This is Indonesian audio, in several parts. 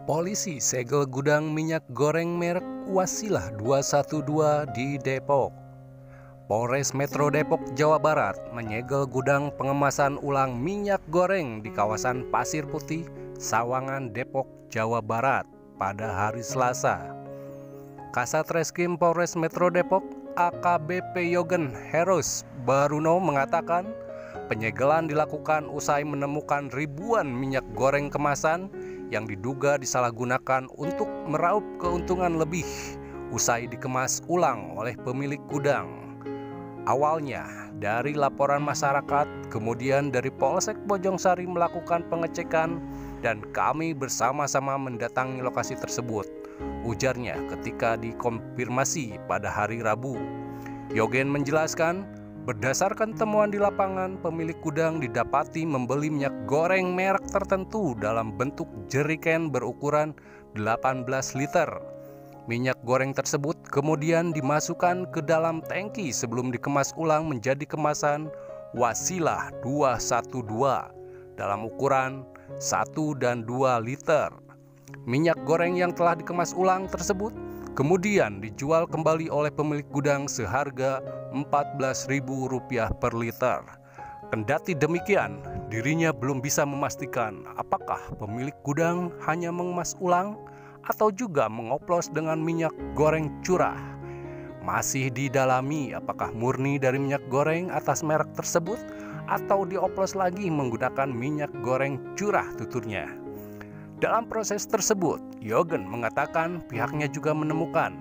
Polisi segel gudang minyak goreng merek Wasilah 212 di Depok. Polres Metro Depok, Jawa Barat menyegel gudang pengemasan ulang minyak goreng di kawasan Pasir Putih, Sawangan, Depok, Jawa Barat pada hari Selasa. Kasat Reskrim Polres Metro Depok AKBP Yogen Heros Baruno mengatakan penyegelan dilakukan usai menemukan ribuan minyak goreng kemasan yang diduga disalahgunakan untuk meraup keuntungan lebih usai dikemas ulang oleh pemilik gudang. Awalnya dari laporan masyarakat, kemudian dari Polsek Bojongsari melakukan pengecekan dan kami bersama-sama mendatangi lokasi tersebut, ujarnya ketika dikonfirmasi pada hari Rabu. Yogen menjelaskan, berdasarkan temuan di lapangan, pemilik gudang didapati membeli minyak goreng merek tertentu dalam bentuk jeriken berukuran 18 liter. Minyak goreng tersebut kemudian dimasukkan ke dalam tangki sebelum dikemas ulang menjadi kemasan Wasilah 212 dalam ukuran 1 dan 2 liter. Minyak goreng yang telah dikemas ulang tersebut kemudian dijual kembali oleh pemilik gudang seharga Rp14.000 per liter. Kendati demikian, dirinya belum bisa memastikan apakah pemilik gudang hanya mengemas ulang atau juga mengoplos dengan minyak goreng curah. Masih didalami apakah murni dari minyak goreng atas merek tersebut atau dioplos lagi menggunakan minyak goreng curah, tuturnya. Dalam proses tersebut, Yogen mengatakan pihaknya juga menemukan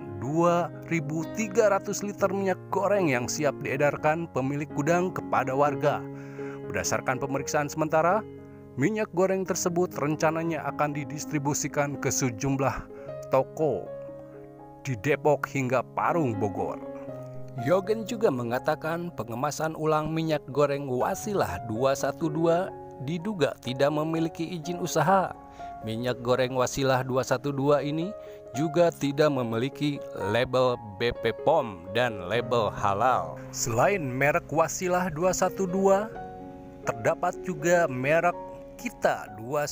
2.300 liter minyak goreng yang siap diedarkan pemilik gudang kepada warga. Berdasarkan pemeriksaan sementara, minyak goreng tersebut rencananya akan didistribusikan ke sejumlah toko di Depok hingga Parung, Bogor. Yogen juga mengatakan pengemasan ulang minyak goreng Wasilah 212 diduga tidak memiliki izin usaha. Minyak goreng Wasilah 212 ini juga tidak memiliki label BP POM dan label halal. Selain merek Wasilah 212, terdapat juga merek Kita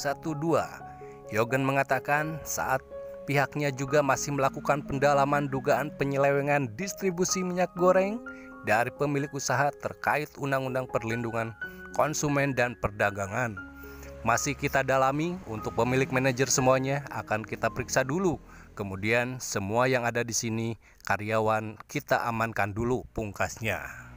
212. Yogen mengatakan saat pihaknya juga masih melakukan pendalaman dugaan penyelewengan distribusi minyak goreng dari pemilik usaha terkait Undang-Undang Perlindungan Konsumen dan Perdagangan. Masih kita dalami, untuk pemilik manajer semuanya akan kita periksa dulu. Kemudian semua yang ada di sini karyawan kita amankan dulu, pungkasnya.